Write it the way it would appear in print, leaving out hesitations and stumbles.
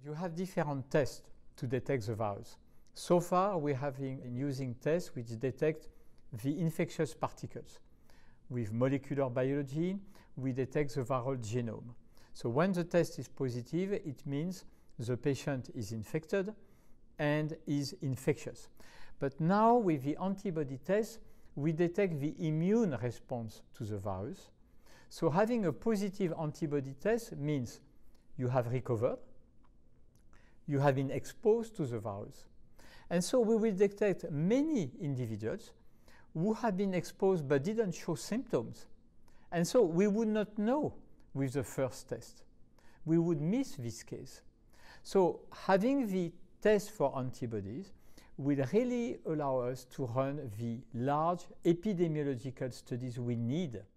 You have different tests to detect the virus. So far, we have been using tests which detect the infectious particles. With molecular biology, we detect the viral genome. So when the test is positive, it means the patient is infected and is infectious. But now with the antibody test, we detect the immune response to the virus. So having a positive antibody test means you have recovered, you have been exposed to the virus. And so we will detect many individuals who have been exposed but didn't show symptoms. And so we would not know with the first test. We would miss this case. So having the test for antibodies will really allow us to run the large epidemiological studies we need